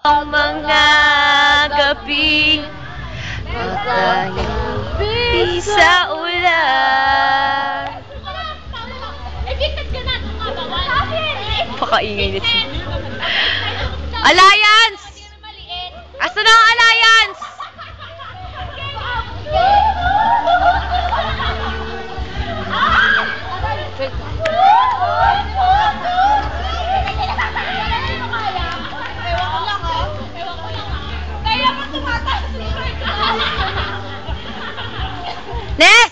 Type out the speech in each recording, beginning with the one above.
mga gabi nakahimpi sa ulan. Pakaingay nito. Alliance! Asa na ang Alliance? Ness!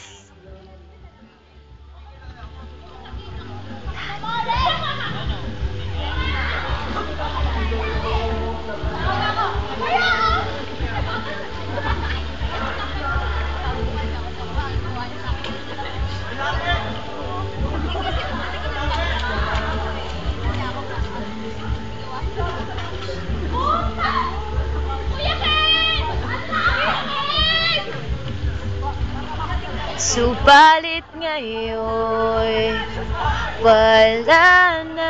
Subalit ngayon wala na.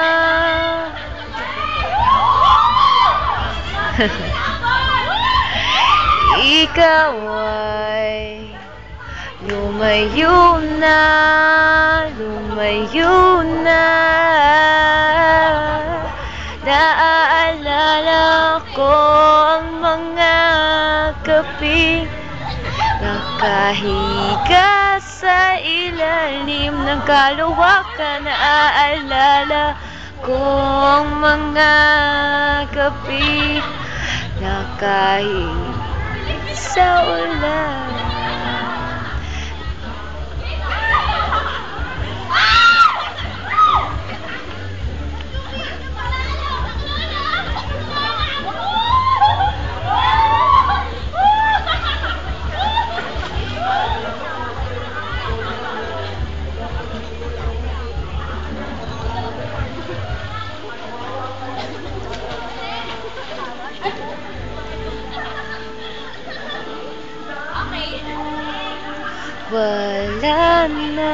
Ikaw ay lumayo na, lumayo na. Naaalala ko ang mga gabi nakahiga sa ilalim ng kalawakan. Naaalala ko ang mga gabi nakahiga sa ulan. Wala na.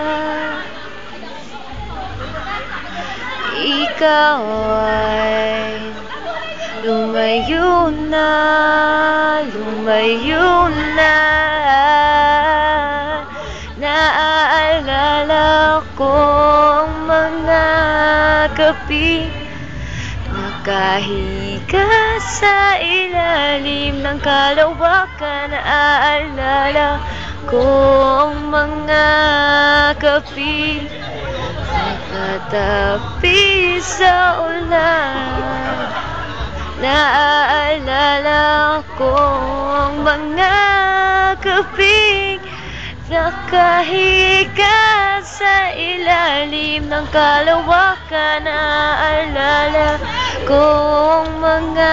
Ikaw ay lumayo na, lumayo na. Naaalala ko ang mga gabi nakahiga sa ilalim ng kalawakan. Naaalala ko ang mga gabi nakatabi sa ulan. Naaalala ko ang mga gabi nakahiga sa ilalim ng kalawakan. Naaalala ko ang mga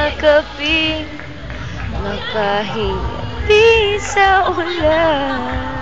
gabi nakahiga sa ulan.